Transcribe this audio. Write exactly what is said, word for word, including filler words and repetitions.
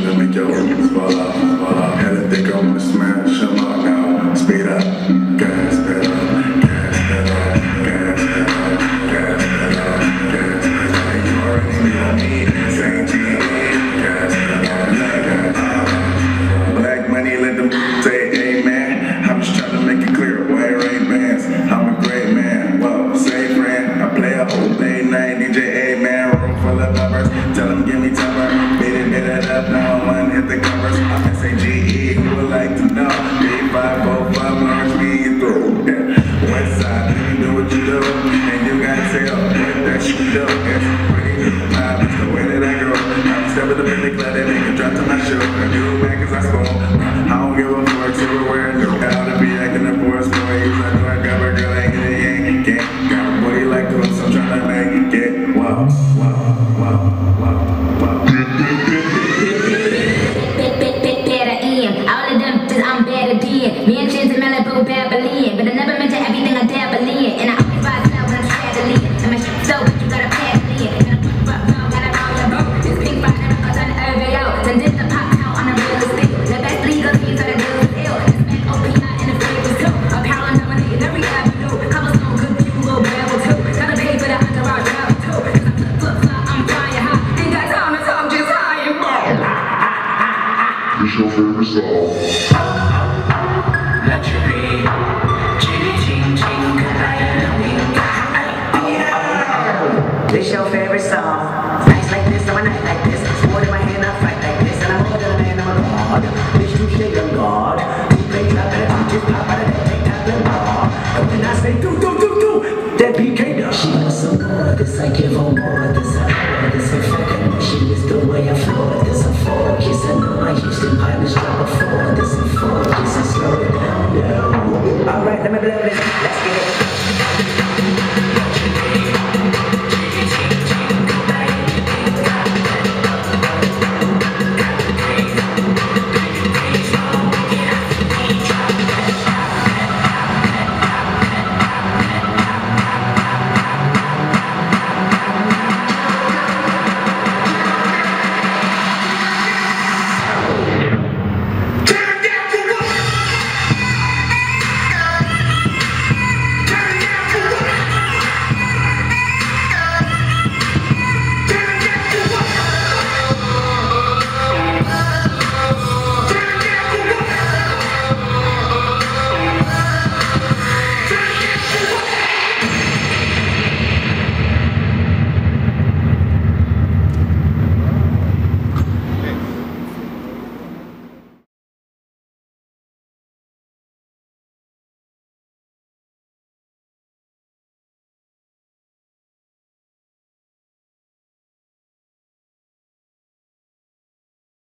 to make your hips fall out, fall out. Hella think I'm gonna smash them out now. Speed up, gas pedal, gas pedal, gas pedal, gas pedal, gas pedal. You already know me, Saint G, gas pedal, gas pedal. Black money, let them say amen. I'm just trying to make it clear, boy, it ain't bands. I'm a great man, well, say friend. I play a whole day night, D J A-man, room full of lovers. Tell them give me tougher, beat it, beat it up, now one hit the covers. I'm S A G E, who would like to know? B five oh five, Lawrence, me you through. Yeah. West side, you do what you do, and you gotta tell what that shit do. It's pretty vibe, it's the way that I go. I'm stepping up in the club, they make it drop to my show. I do it back cause I spoil. I don't give a fuck, silverware, no out to be acting the force boy. I know I got my girl, I get it, yank, can't. Got a booty like close, I'm trying to make it get. Wow, wow, wow, wow, wow. Better in, all of them, cause I'm better than. Me and Chins and Malibu, Babylon. But I never mention everything I dabble in. And I always rise up when I'm straddling. And my shit so, but you gotta pass it in. And I put fuck no, gotta roll your boat. This pink fire never goes on the over yo. Send it to pop out on the real estate. The best legal teams are the deals is ill. It's back O P I and the favors too. A power nominated every avenue. Cobblestone good people will babble too. Gotta pay for the entourage travel too. Cause I'm flip flip flop, I'm flying high. Ain't got time to talk, just high and ball. It's your favorite song. Let you be. Chitty ching ching, cause I am a idea. This your favorite song.